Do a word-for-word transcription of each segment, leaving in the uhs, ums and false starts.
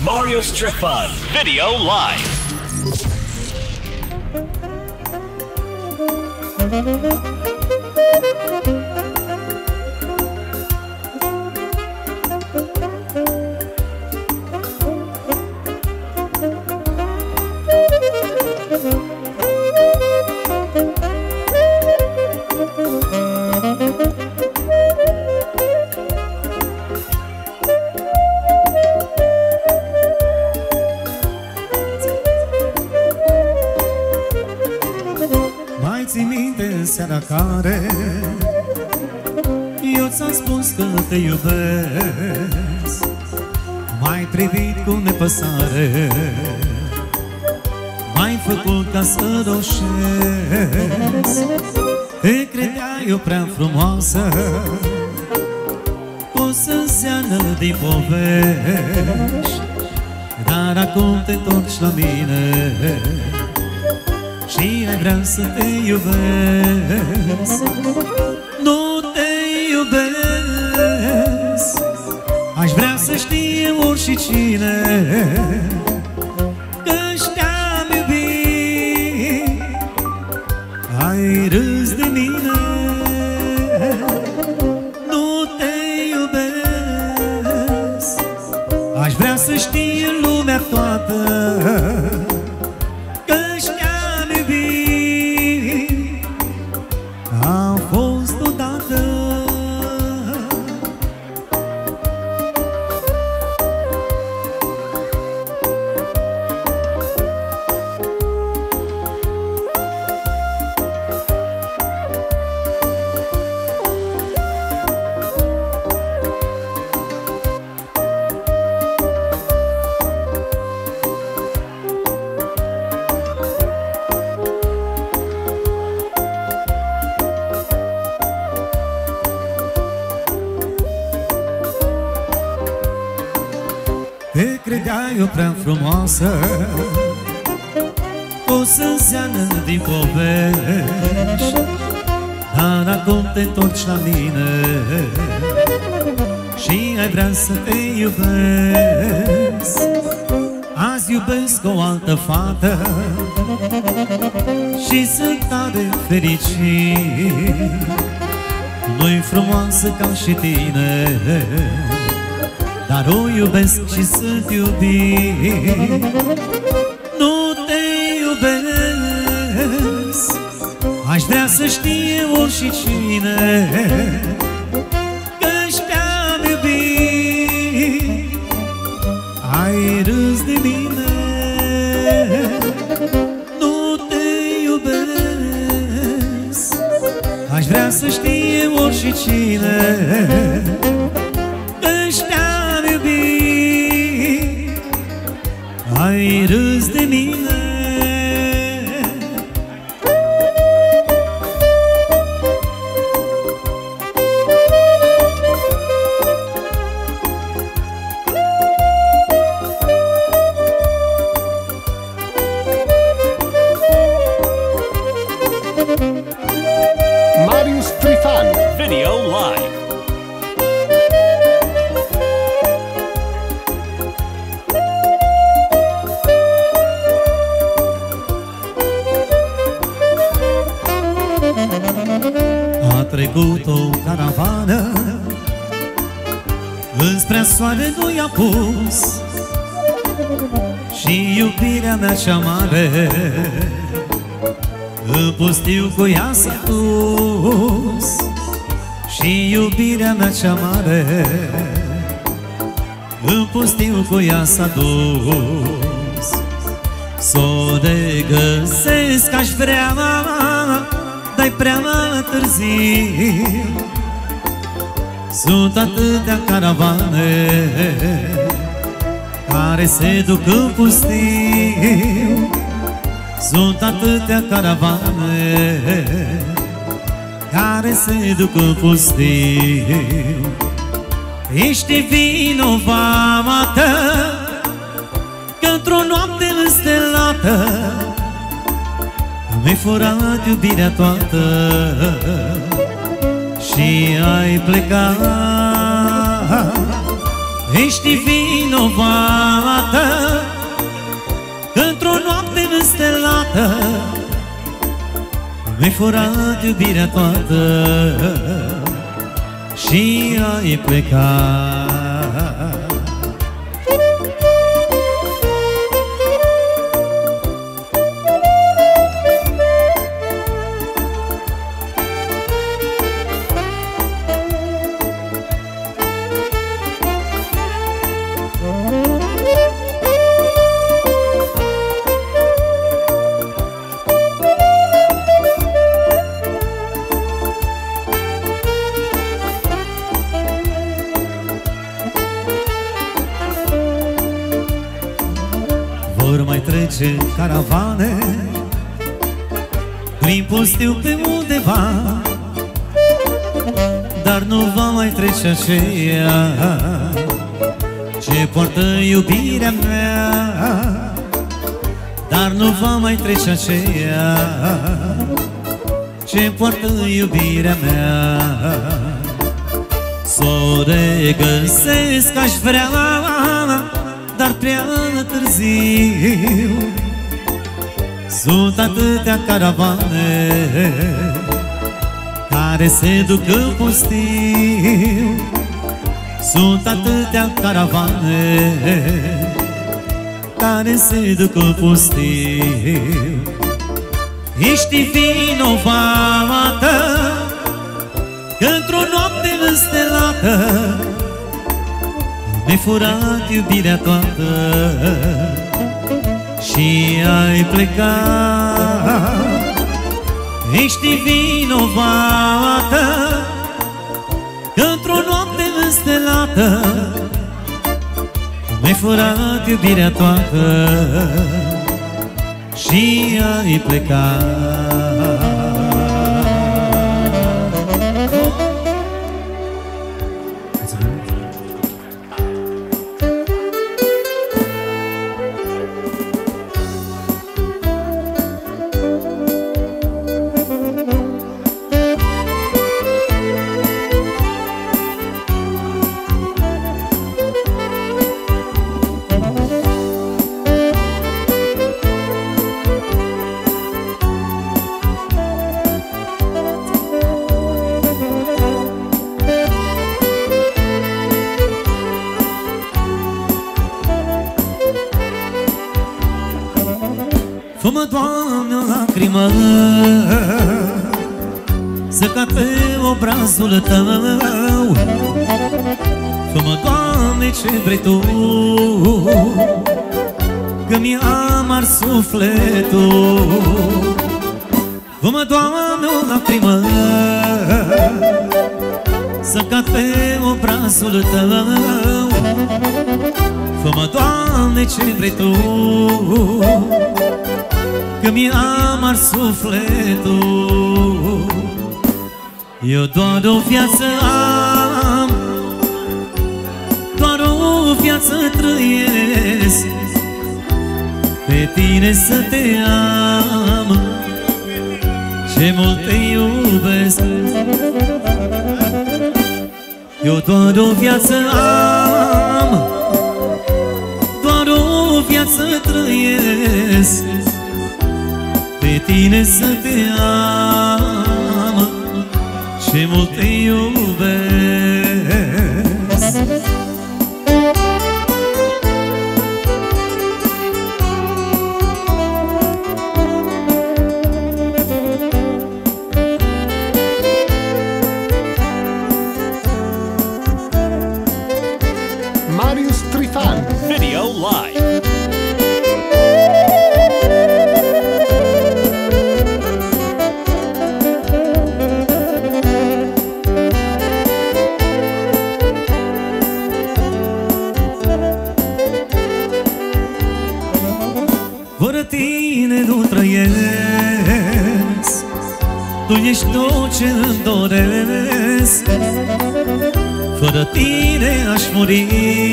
Mario Strifan Video Live. Seara care eu ți-am spus că te iubesc, m-ai privit cu nepăsare, m-ai făcut ca să roșesc. Te credeai o prea frumoasă, o să-nseană din povești, dar acum te întorci la mine și ai vrea să te iubesc. Nu te iubesc, aș vrea să știe oricine că-și te-am iubit. Ai râs de mine. Nu te iubesc, aș vrea să știe lumea toată te credeai o prea frumoasă, o să-nseană din povești, dar acum te întorci la mine și ai vrea să te iubesc. Azi iubesc o altă fată și sunt tare fericit. Nu-i frumoasă ca și tine, dar o iubesc și sunt iubit. Nu te iubesc, aș vrea să știe oricine că-și te-am iubit. Ai râs de mine. Nu te iubesc, aș vrea să știe oricine că-și te-am iubit. Ai râs de mine. Mario Strifan Video Live. A trecut o caravană, înspre soare nu i-a pus, și iubirea mea cea mare în pustiu cu ea s-a dus. Și iubirea mea cea mare în pustiu cu ea s-a dus. S-o regăsesc aș vrea, dar-i prea târziu. Sunt atâtea caravane care se duc în pustiu. Sunt atâtea caravane care se duc în pustiu. Ești vinovată că într-o noapte înstelată mi-ai furat iubirea toată și ai plecat. Ești vinovată odată că într-o noapte înstelată mi-ai furat iubirea toată și ai plecat. Vor mai trece caravane prin pustiu pe undeva, dar nu va mai trece aceea ce poartă iubirea mea. Dar nu va mai trece aceea ce poartă iubirea mea. S-o regăsesc aș vrea, dar prea târziu. Sunt atâtea caravane care se duc în pustiu. Sunt atâtea caravane care se duc în pustiu. Ești vinovată că într-o noapte înstelată mi-ai furat iubirea toată și ai plecat. Ești vinovată că într-o noapte înstelată mi-ai furat iubirea toată și ai plecat. Fă-mă, Doamne, o lacrimă să cad pe obrazul Tău. Fă-mă, Doamne, ce vrei Tu, că mi-am ars sufletul. Fă-mă, Doamne, o lacrimă să cad pe obrazul Tău. Fă-mă, Doamne, ce vrei Tu, că mi-am ars sufletul. Eu doar o viață am, doar o viață trăiesc, pe Tine să Te am, ce mult Te iubesc. Eu doar o viață am, doar o viață trăiesc, pe Tine să Te am, ce mult Te iubesc. Marius Trifan, Video Live. Fără Tine nu trăiesc, Tu ești tot ce îmi doresc. Fără Tine aș muri,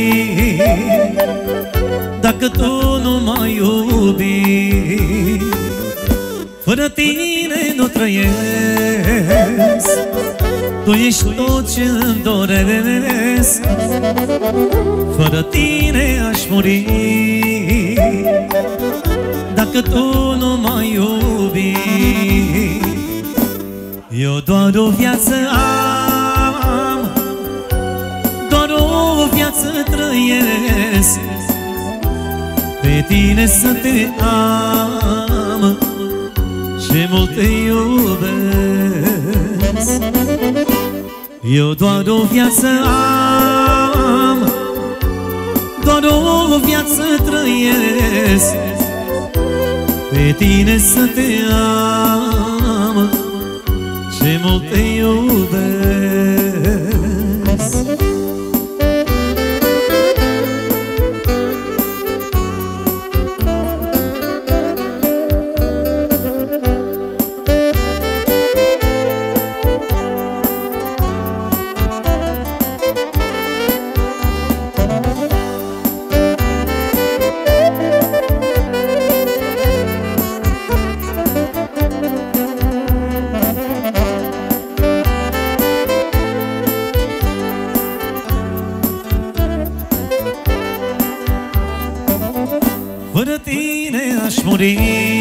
dacă Tu nu m-ai iubit. Fără Tine nu trăiesc, Tu ești tot ce îmi doresc. Fără Tine aș muri, dacă tu nu mai iubi. Eu doar o viață am, doar o viață trăiesc, pe tine să te am, ce mult te iubesc. Eu doar o viață am, doar o viață trăiesc, pe tine să te am, ce mult te iubesc. Fără tine aș muri,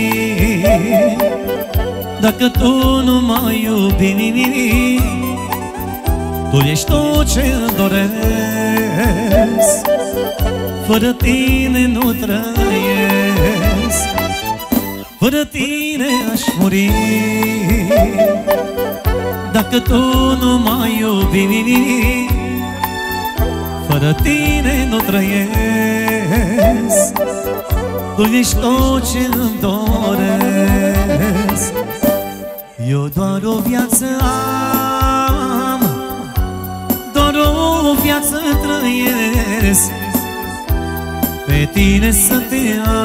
dacă tu nu mai iubi. Tu ești tot ce-mi doresc, fără tine nu trăiesc. Fără tine aș muri, dacă tu nu mai iubi. Fără tine nu trăiesc, tu ești tot ce-mi doresc. Eu doar o viață am, doar o viață trăiesc, pe tine să te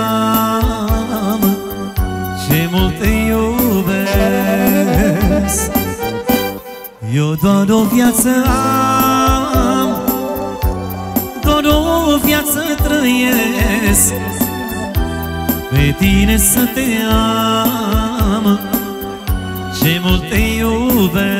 am, ce mult te iubesc. Eu doar o viață am, doar o viață trăiesc, pe tine să te am, ce mult te iubesc.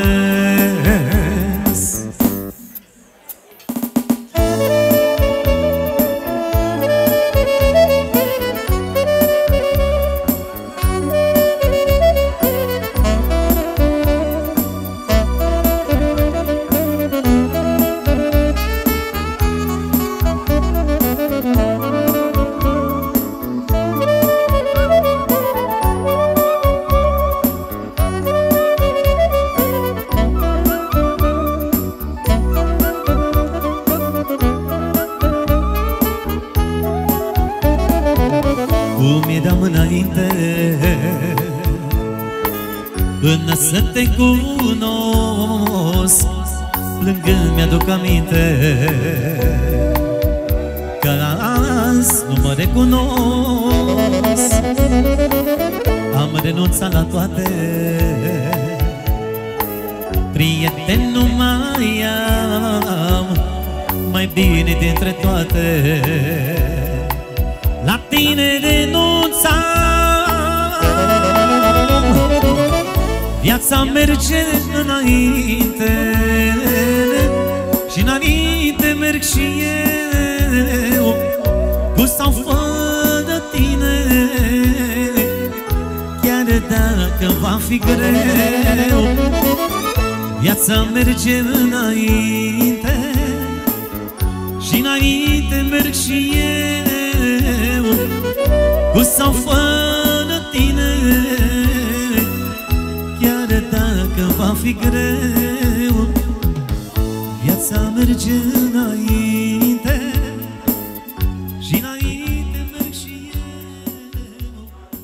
Cum eram înainte, până să te cunosc, plângând mi-aduc aminte că azi nu mă recunosc. Am renunțat la toate, prieteni nu mai am, mai bine dintre toate. La tine renunțam, viața merge înainte și înainte merg și eu, cu sau fără tine. Chiar dacă va fi greu, viața merge înainte și înainte merg și eu, cu sau fără tine. Chiar dacă va fi greu, viața merge înainte și înainte merg și eu.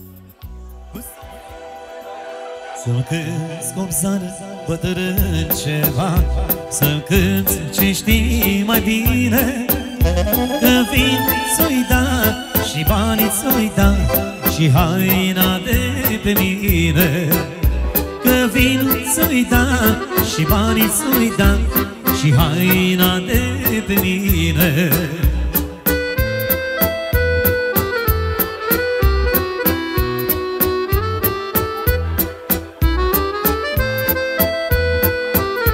Să-mi cânți copzară, bătrân ceva, să-mi cânți ce știi mai bine, că vin să-i da și banii ți-o-i da și haina de pe mine. Că vin să-i da și banii ți-o-i da și haina de pe mine.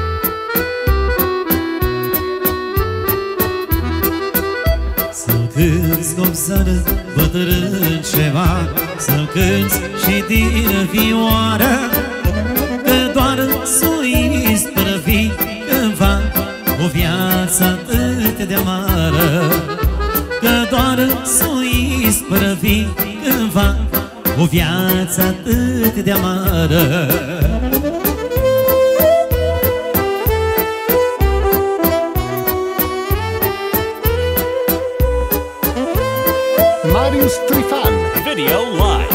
Să-mi cânți cum să-ți bătrân ceva, să cânți și din vioară, că doar s-o isprăvi cândva o viață atât de amară, că doar s-o isprăvi cândva o viață atât de amară. Marius Trifan Video Live.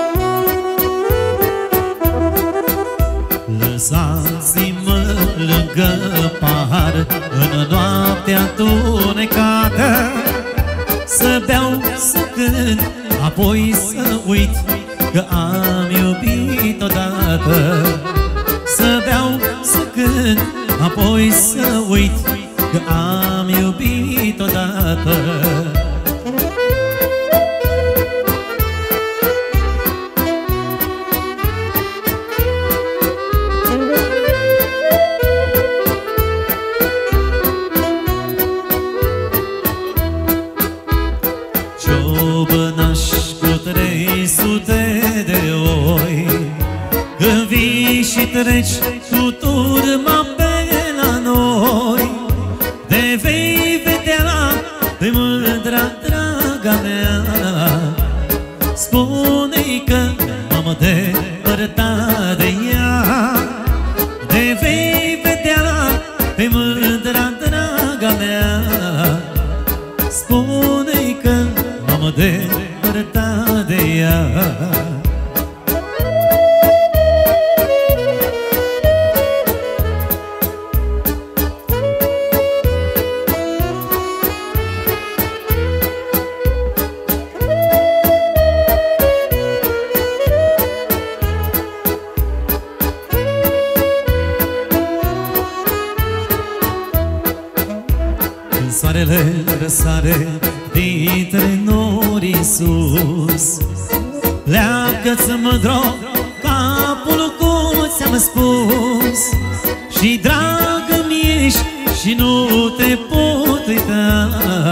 Lăsați-mă lângă pahar în noaptea tunecată, să beau, să cânt, apoi să uit că am iubit odată. Să beau, să cânt, apoi să uit că am iubit odată. Ciobănaș cu trei sute de oi, când vii și treci cu turma pe la noi, te vei vedea pe mândra draga mea. Spune-i că m-am depărtat de ea, te vei vedea pe mândra draga mea. Spune-i că m-am depărtat de ea. Când soarele răsare dintre nori sus, pleacă-ți mândro capul cum ți-am spus, și dragă-mi ești și nu te pot uita.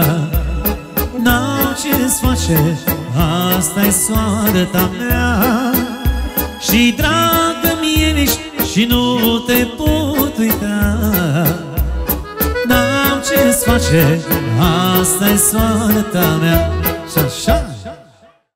N-au ce-ți face, asta-i soarta mea, și dragă-mi ești și nu te pot uita. N-am ce-ți face, asta-i soarta mea. Și așa